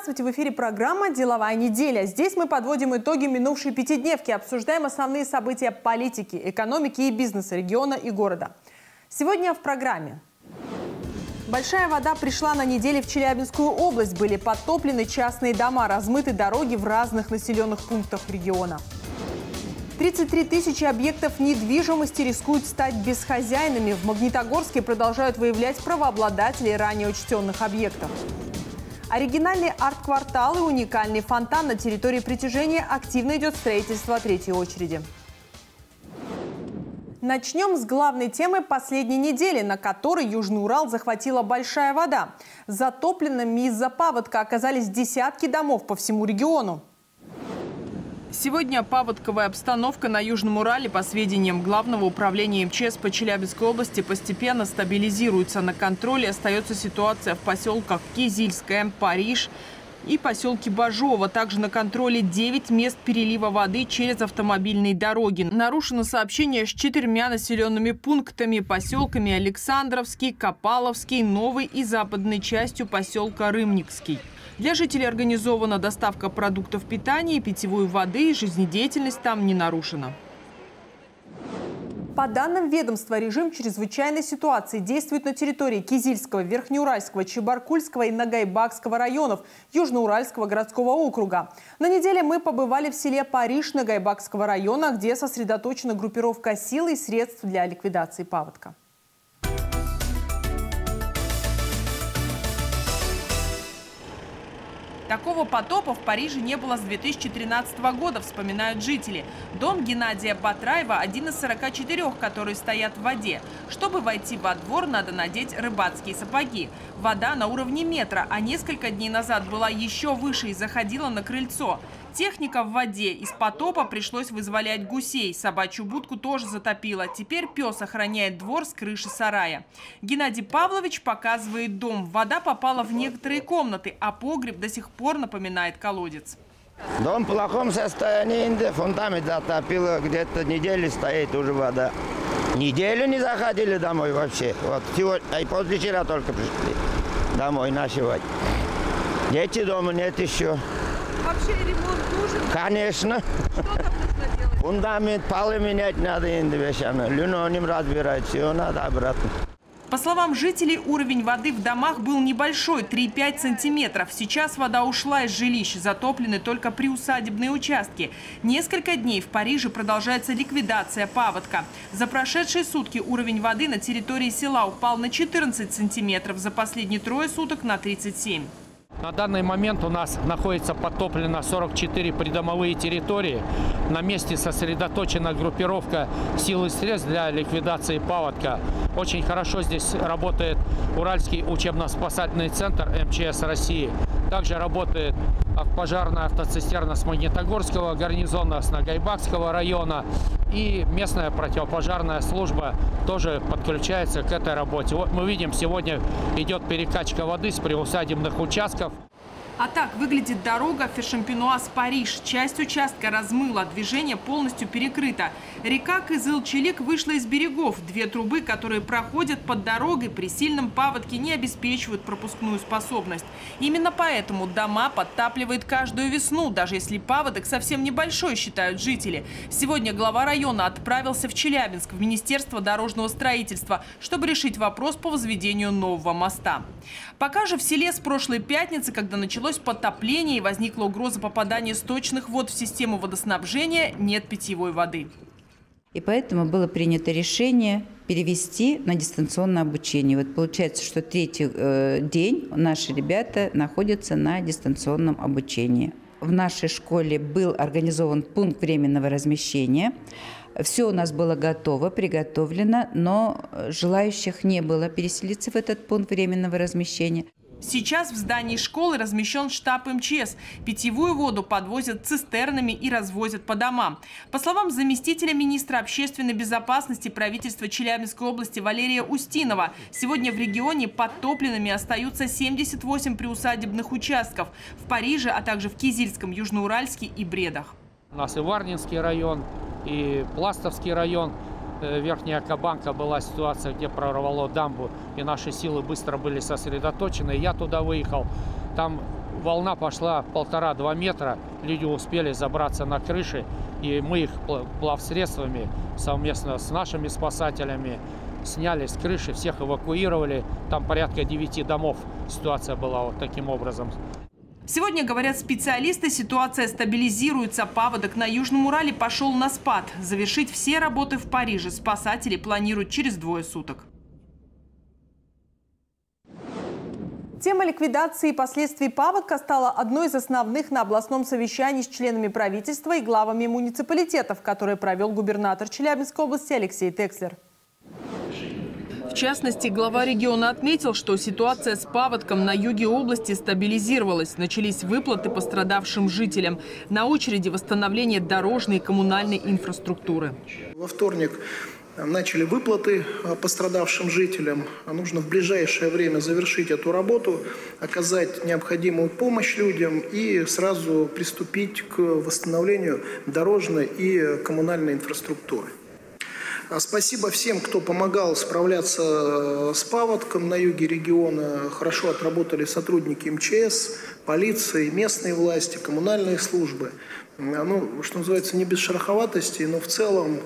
Здравствуйте! В эфире программа «Деловая неделя». Здесь мы подводим итоги минувшей пятидневки, обсуждаем основные события политики, экономики и бизнеса региона и города. Сегодня в программе. Большая вода пришла на неделе в Челябинскую область. Были подтоплены частные дома, размыты дороги в разных населенных пунктах региона. 33 тысячи объектов недвижимости рискуют стать безхозяйными. В Магнитогорске продолжают выявлять правообладателей ранее учтенных объектов. Оригинальный арт-квартал и уникальный фонтан на территории притяжения активно идет строительство третьей очереди. Начнем с главной темы последней недели, на которой Южный Урал захватила большая вода. Затопленными из-за паводка оказались десятки домов по всему региону. Сегодня паводковая обстановка на Южном Урале, по сведениям Главного управления МЧС по Челябинской области, постепенно стабилизируется. На контроле остается ситуация в поселках Кизильское, Париж и поселке Бажово. Также на контроле 9 мест перелива воды через автомобильные дороги. Нарушено сообщение с 4 населенными пунктами: поселками Александровский, Копаловский, Новый и западной частью поселка Рымникский. Для жителей организована доставка продуктов питания и питьевой воды, и жизнедеятельность там не нарушена. По данным ведомства, режим чрезвычайной ситуации действует на территории Кизильского, Верхнеуральского, Чебаркульского и Нагайбакского районов Южноуральского городского округа. На неделе мы побывали в селе Париж Нагайбакского района, где сосредоточена группировка сил и средств для ликвидации паводка. Такого потопа в Париже не было с 2013 года, вспоминают жители. Дом Геннадия Батраева – один из 44, которые стоят в воде. Чтобы войти во двор, надо надеть рыбацкие сапоги. Вода на уровне метра, а несколько дней назад была еще выше и заходила на крыльцо. Техника в воде. Из потопа пришлось вызволять гусей. Собачью будку тоже затопило. Теперь пес охраняет двор с крыши сарая. Геннадий Павлович показывает дом. Вода попала в некоторые комнаты, а погреб до сих пор напоминает колодец. Дом в плохом состоянии, фундамент затопило, где-то неделю стоит уже вода. Неделю не заходили домой вообще. Вот сегодня, и позавчера только пришли домой ночевать. Дети дома нет еще. Вообще ремонт нужен? Конечно. Что там нужно делать? Фундамент, полы менять надо, линолеум разбирать, все надо обратно. По словам жителей, уровень воды в домах был небольшой – 3-5 сантиметров. Сейчас вода ушла из жилищ, затоплены только приусадебные участки. Несколько дней в Париже продолжается ликвидация паводка. За прошедшие сутки уровень воды на территории села упал на 14 сантиметров, за последние трое суток на 37. На данный момент у нас находится подтоплено 44 придомовые территории. На месте сосредоточена группировка сил и средств для ликвидации паводка. Очень хорошо здесь работает Уральский учебно-спасательный центр МЧС России. Также работает пожарная автоцистерна с Магнитогорского гарнизона, с Нагайбакского района. И местная противопожарная служба тоже подключается к этой работе. Вот мы видим, сегодня идет перекачка воды с приусадебных участков. А так выглядит дорога Фершампенуаз-Париж. Часть участка размыла, движение полностью перекрыто. Река Кызыл-Чилик вышла из берегов. 2 трубы, которые проходят под дорогой, при сильном паводке не обеспечивают пропускную способность. Именно поэтому дома подтапливает каждую весну, даже если паводок совсем небольшой, считают жители. Сегодня глава района отправился в Челябинск, в Министерство дорожного строительства, чтобы решить вопрос по возведению нового моста. Пока же в селе с прошлой пятницы, когда началось подтопление и возникла угроза попадания сточных вод в систему водоснабжения, нет питьевой воды. И поэтому было принято решение перевести на дистанционное обучение. Вот получается, что 3-й день наши ребята находятся на дистанционном обучении. В нашей школе был организован пункт временного размещения. Все у нас было готово, приготовлено, но желающих не было переселиться в этот пункт временного размещения. Сейчас в здании школы размещен штаб МЧС. Питьевую воду подвозят цистернами и развозят по домам. По словам заместителя министра общественной безопасности правительства Челябинской области Валерия Устинова, сегодня в регионе подтопленными остаются 78 приусадебных участков в Париже, а также в Кизильском, Южноуральске и Бредах. У нас и Варнинский район, и Пластовский район. Верхняя Кабанка была ситуация, где прорвало дамбу, и наши силы быстро были сосредоточены. Я туда выехал, там волна пошла 1,5–2 метра, люди успели забраться на крыши, и мы их плавсредствами совместно с нашими спасателями сняли с крыши, всех эвакуировали. Там порядка 9 домов. Ситуация была вот таким образом. Сегодня, говорят специалисты, ситуация стабилизируется. Паводок на Южном Урале пошел на спад. Завершить все работы в Париже спасатели планируют через 2 суток. Тема ликвидации последствий паводка стала одной из основных на областном совещании с членами правительства и главами муниципалитетов, которое провел губернатор Челябинской области Алексей Текслер. В частности, глава региона отметил, что ситуация с паводком на юге области стабилизировалась. Начались выплаты пострадавшим жителям. На очереди восстановление дорожной и коммунальной инфраструктуры. Во вторник начали выплаты пострадавшим жителям. Нужно в ближайшее время завершить эту работу, оказать необходимую помощь людям и сразу приступить к восстановлению дорожной и коммунальной инфраструктуры. Спасибо всем, кто помогал справляться с паводком на юге региона. Хорошо отработали сотрудники МЧС, полиции, местные власти, коммунальные службы. Ну, что называется, не без шероховатостей, но в целом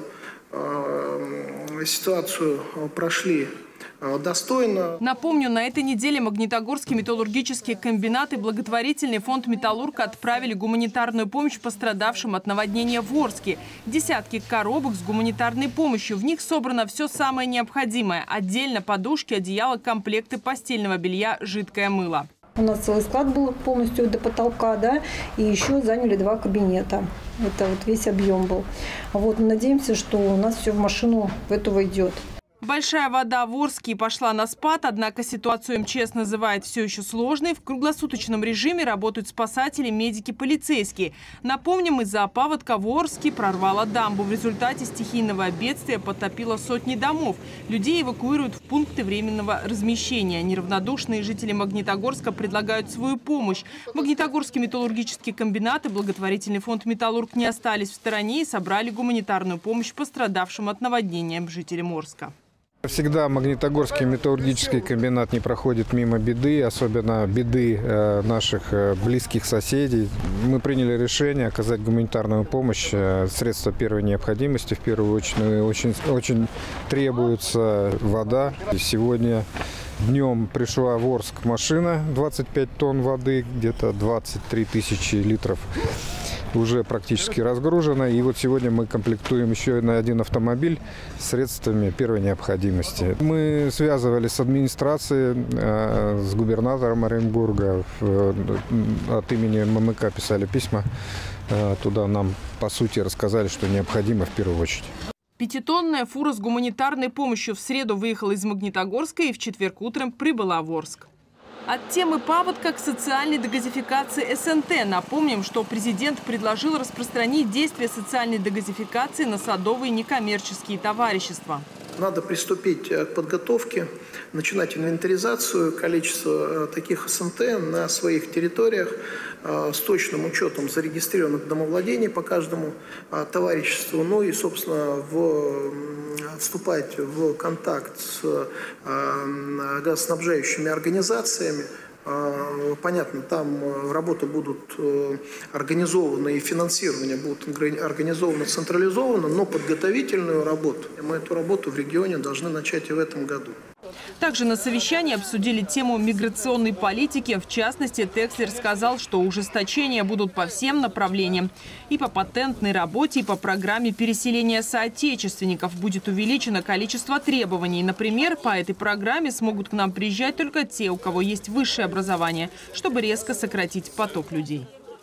ситуацию прошли достойно. Напомню, на этой неделе Магнитогорский металлургический комбинат и благотворительный фонд «Металлург» отправили гуманитарную помощь пострадавшим от наводнения в Орске. Десятки коробок с гуманитарной помощью. В них собрано все самое необходимое. Отдельно подушки, одеяла, комплекты постельного белья, жидкое мыло. У нас целый склад был полностью до потолка, да, и еще заняли 2 кабинета. Это вот весь объем был. Вот, надеемся, что у нас все в машину в эту войдет. Большая вода в Орске пошла на спад, однако ситуацию МЧС называет все еще сложной. В круглосуточном режиме работают спасатели, медики, полицейские. Напомним, из-за паводка в Орске прорвало дамбу. В результате стихийного бедствия потопило сотни домов. Людей эвакуируют в пункты временного размещения. Неравнодушные жители Магнитогорска предлагают свою помощь. Магнитогорский металлургический комбинат и благотворительный фонд «Металлург» не остались в стороне и собрали гуманитарную помощь пострадавшим от наводнения жителям Орска. Всегда Магнитогорский металлургический комбинат не проходит мимо беды, особенно беды наших близких соседей. Мы приняли решение оказать гуманитарную помощь, средства первой необходимости. В первую очередь очень требуется вода. Сегодня днем пришла в Орск машина, 25 тонн воды, где-то 23 тысячи литров. Уже практически разгружено. И вот сегодня мы комплектуем еще на 1 автомобиль средствами первой необходимости. Мы связывались с администрацией, с губернатором Оренбурга. От имени ММК писали письма. Туда нам, по сути, рассказали, что необходимо в первую очередь. 5-тонная фура с гуманитарной помощью в среду выехала из Магнитогорска и в четверг утром прибыла в Орск. От темы паводка к социальной дегазификации СНТ. Напомним, что президент предложил распространить действие социальной дегазификации на садовые некоммерческие товарищества. Надо приступить к подготовке, начинать инвентаризацию количества таких СНТ на своих территориях с точным учетом зарегистрированных домовладений по каждому товариществу. Ну и, собственно, вступать в контакт с газоснабжающими организациями. Понятно, там работы будут организованы и финансирование будут организовано централизованно, но подготовительную работу, мы эту работу в регионе должны начать и в этом году. Также на совещании обсудили тему миграционной политики. В частности, Текслер сказал, что ужесточения будут по всем направлениям. И по патентной работе, и по программе переселения соотечественников будет увеличено количество требований. Например, по этой программе смогут к нам приезжать только те, у кого есть высшее образование, чтобы резко сократить поток людей.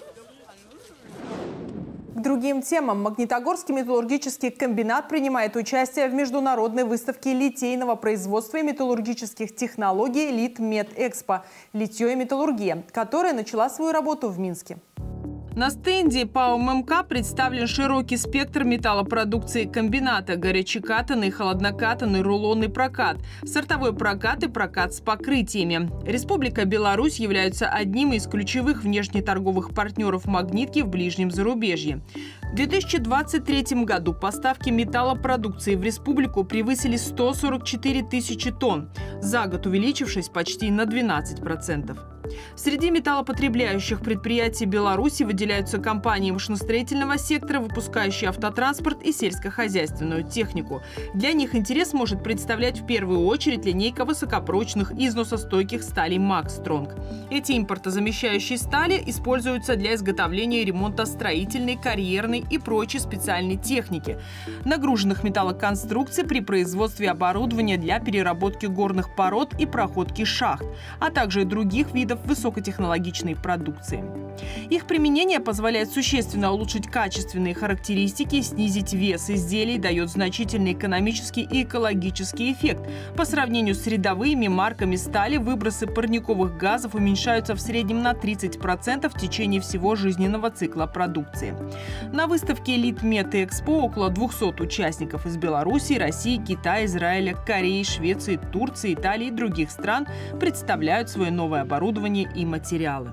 К другим темам. Магнитогорский металлургический комбинат принимает участие в международной выставке литейного производства и металлургических технологий «Литметэкспо» «Литье и металлургия», которая начала свою работу в Минске. На стенде ПАО ММК представлен широкий спектр металлопродукции комбината: горячекатанный, холоднокатанный, рулонный прокат, сортовой прокат и прокат с покрытиями. Республика Беларусь является одним из ключевых внешнеторговых партнеров «Магнитки» в ближнем зарубежье. В 2023 году поставки металлопродукции в республику превысили 144 тысячи тонн, за год увеличившись почти на 12%. Среди металлопотребляющих предприятий Беларуси выделяются компании машиностроительного сектора, выпускающие автотранспорт и сельскохозяйственную технику. Для них интерес может представлять в первую очередь линейка высокопрочных износостойких сталей «Макстронг». Эти импортозамещающие стали используются для изготовления и ремонта строительной, карьерной и прочей специальной техники, нагруженных металлоконструкций при производстве оборудования для переработки горных пород и проходки шахт, а также и других видов высокотехнологичной продукции. Их применение позволяет существенно улучшить качественные характеристики, снизить вес изделий, дает значительный экономический и экологический эффект. По сравнению с рядовыми марками стали, выбросы парниковых газов уменьшаются в среднем на 30% в течение всего жизненного цикла продукции. На выставке «Литметэкспо» около 200 участников из Беларуси, России, Китая, Израиля, Кореи, Швеции, Турции, Италии и других стран представляют свое новое оборудование и материалы.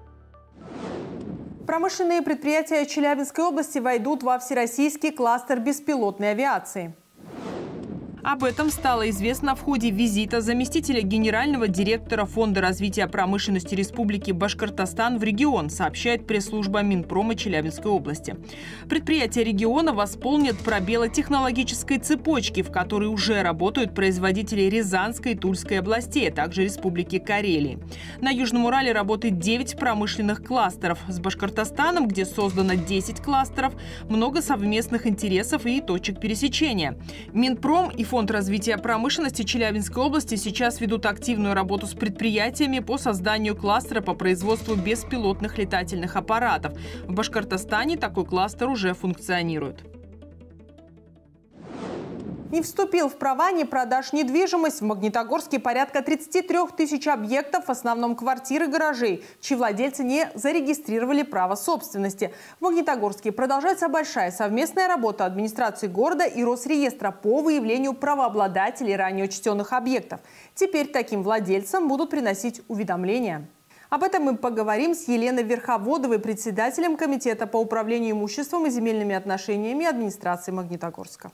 Промышленные предприятия Челябинской области войдут во всероссийский кластер беспилотной авиации. Об этом стало известно в ходе визита заместителя генерального директора Фонда развития промышленности Республики Башкортостан в регион, сообщает пресс-служба Минпрома Челябинской области. Предприятия региона восполнят пробелы технологической цепочки, в которой уже работают производители Рязанской и Тульской областей, а также Республики Карелии. На Южном Урале работает 9 промышленных кластеров. С Башкортостаном, где создано 10 кластеров, много совместных интересов и точек пересечения. Минпром и Фонд развития промышленности Челябинской области сейчас ведут активную работу с предприятиями по созданию кластера по производству беспилотных летательных аппаратов. В Башкортостане такой кластер уже функционирует. Не вступил в права не продаж недвижимость. В Магнитогорске порядка 33 тысяч объектов, в основном квартир и гаражей, чьи владельцы не зарегистрировали право собственности. В Магнитогорске продолжается большая совместная работа администрации города и Росреестра по выявлению правообладателей ранее учтенных объектов. Теперь таким владельцам будут приносить уведомления. Об этом мы поговорим с Еленой Верховодовой, председателем Комитета по управлению имуществом и земельными отношениями администрации Магнитогорска.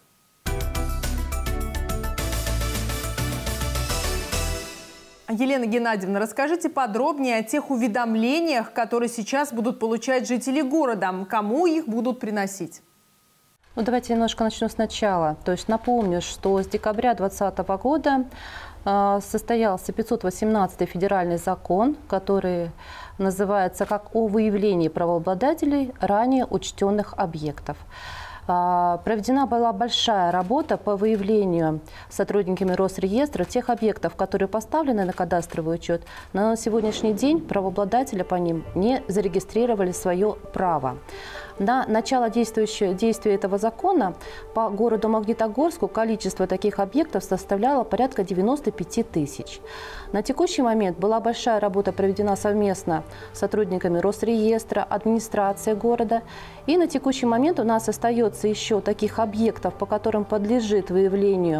Елена Геннадьевна, расскажите подробнее о тех уведомлениях, которые сейчас будут получать жители города. Кому их будут приносить? Ну, давайте немножко начну сначала. То есть напомню, что с декабря 2020 года состоялся 518-й федеральный закон, который называется как «О выявлении правообладателей ранее учтенных объектов». Проведена была большая работа по выявлению сотрудниками Росреестра тех объектов, которые поставлены на кадастровый учет, но на сегодняшний день правообладатели по ним не зарегистрировали свое право. На начало действия этого закона по городу Магнитогорску количество таких объектов составляло порядка 95 тысяч. На текущий момент была большая работа проведена совместно с сотрудниками Росреестра, администрации города. И на текущий момент у нас остается еще таких объектов, по которым подлежит выявлению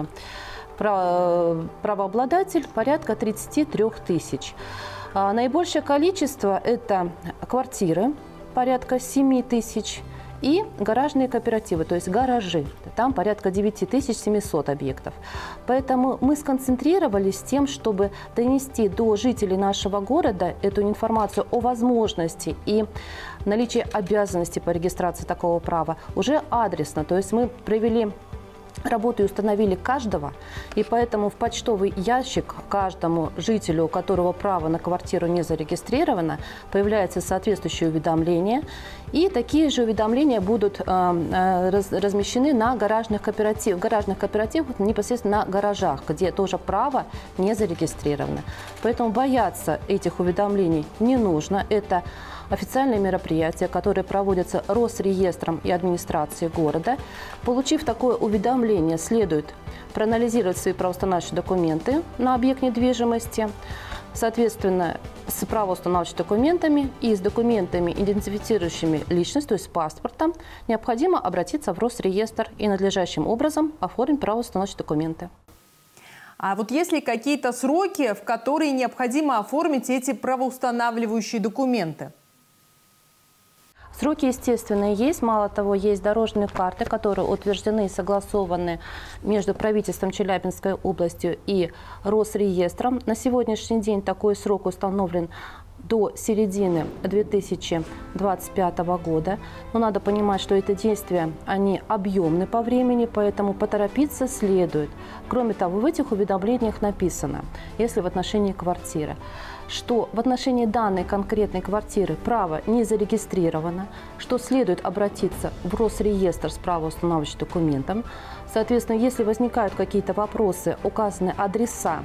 правообладатель, порядка 33 тысяч. Наибольшее количество – это квартиры, порядка 7 тысяч, и гаражные кооперативы, то есть гаражи. Там порядка 9700 объектов. Поэтому мы сконцентрировались тем, чтобы донести до жителей нашего города эту информацию о возможности и наличии обязанности по регистрации такого права уже адресно. То есть мы провели работу и установили каждого, и поэтому в почтовый ящик каждому жителю, у которого право на квартиру не зарегистрировано, появляется соответствующее уведомление, и такие же уведомления будут размещены на гаражных кооперативах, непосредственно на гаражах, где тоже право не зарегистрировано. Поэтому бояться этих уведомлений не нужно. Это официальные мероприятия, которые проводятся Росреестром и администрацией города. Получив такое уведомление, следует проанализировать свои правоустанавливающие документы на объект недвижимости, соответственно, с правоустанавливающими документами и с документами, идентифицирующими личность, то есть с паспортом, необходимо обратиться в Росреестр и надлежащим образом оформить правоустанавливающие документы. А вот есть ли какие-то сроки, в которые необходимо оформить эти правоустанавливающие документы? Сроки, естественно, есть. Мало того, есть дорожные карты, которые утверждены и согласованы между правительством Челябинской области и Росреестром. На сегодняшний день такой срок установлен до середины 2025 года. Но надо понимать, что эти действия, они объемны по времени, поэтому поторопиться следует. Кроме того, в этих уведомлениях написано, если в отношении квартиры, что в отношении данной конкретной квартиры право не зарегистрировано, что следует обратиться в Росреестр с правоустанавливающим документом. Соответственно, если возникают какие-то вопросы, указаны адреса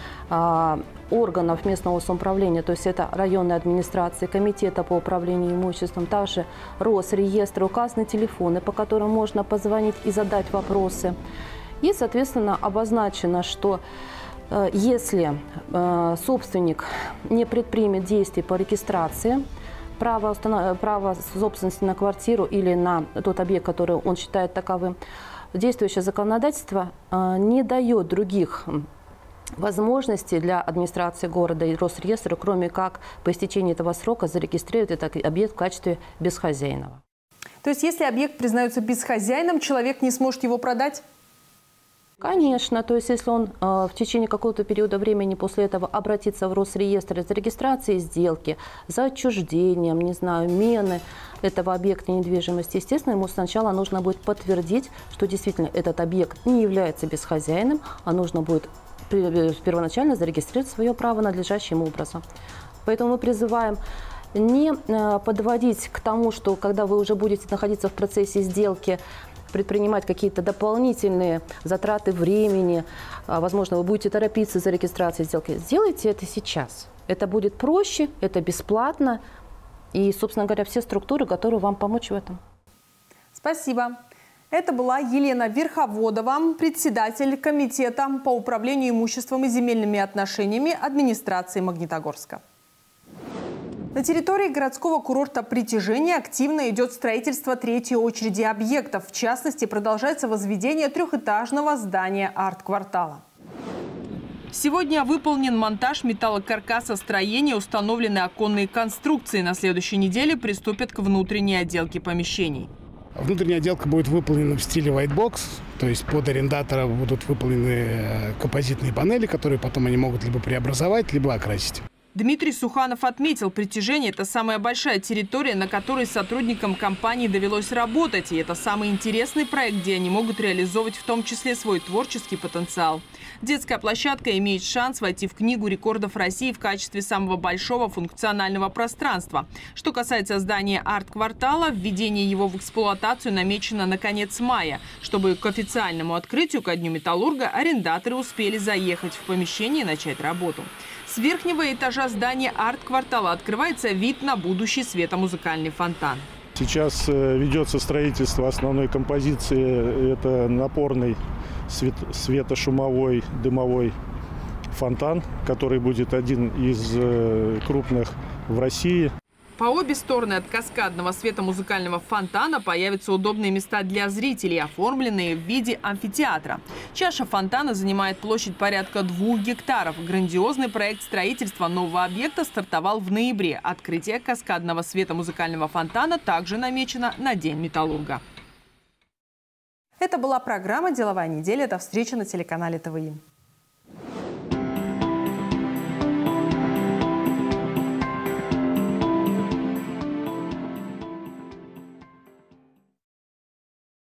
органов местного самоуправления, то есть это районной администрации, комитета по управлению имуществом, также Росреестра, указаны телефоны, по которым можно позвонить и задать вопросы. И, соответственно, обозначено, что если собственник не предпримет действий по регистрации права собственности на квартиру или на тот объект, который он считает таковым, действующее законодательство не дает других возможностей для администрации города и Росреестра, кроме как по истечении этого срока зарегистрировать этот объект в качестве безхозяйного. То есть, если объект признается безхозяйным, человек не сможет его продать? Конечно, то есть если он в течение какого-то периода времени после этого обратится в Росреестр за регистрацией сделки, за отчуждением, не знаю, мены этого объекта недвижимости, естественно, ему сначала нужно будет подтвердить, что действительно этот объект не является безхозяйным, а нужно будет первоначально зарегистрировать свое право надлежащим образом. Поэтому мы призываем не подводить к тому, что когда вы уже будете находиться в процессе сделки, предпринимать какие-то дополнительные затраты времени, возможно, вы будете торопиться за регистрацией сделки. Сделайте это сейчас. Это будет проще, это бесплатно. И, собственно говоря, все структуры готовы вам помочь в этом. Спасибо. Это была Елена Верховодова, председатель комитета по управлению имуществом и земельными отношениями администрации Магнитогорска. На территории городского курорта «Притяжение» активно идет строительство третьей очереди объектов. В частности, продолжается возведение трехэтажного здания арт-квартала. Сегодня выполнен монтаж металлокаркаса строения, установлены оконные конструкции. На следующей неделе приступят к внутренней отделке помещений. Внутренняя отделка будет выполнена в стиле white box, то есть под арендатора будут выполнены композитные панели, которые потом они могут либо преобразовать, либо окрасить. Дмитрий Суханов отметил, «Притяжение» – это самая большая территория, на которой сотрудникам компании довелось работать. И это самый интересный проект, где они могут реализовывать в том числе свой творческий потенциал. Детская площадка имеет шанс войти в Книгу рекордов России в качестве самого большого функционального пространства. Что касается здания арт-квартала, введение его в эксплуатацию намечено на конец мая, чтобы к официальному открытию ко Дню металлурга арендаторы успели заехать в помещение и начать работу. С верхнего этажа здания арт-квартала открывается вид на будущий светомузыкальный фонтан. Сейчас ведется строительство основной композиции. Это напорный светошумовой дымовой фонтан, который будет один из крупных в России. По обе стороны от каскадного светомузыкального фонтана появятся удобные места для зрителей, оформленные в виде амфитеатра. Чаша фонтана занимает площадь порядка 2 гектаров. Грандиозный проект строительства нового объекта стартовал в ноябре. Открытие каскадного светомузыкального фонтана также намечено на День металлурга. Это была программа «Деловая неделя». До встречи на телеканале ТВИ.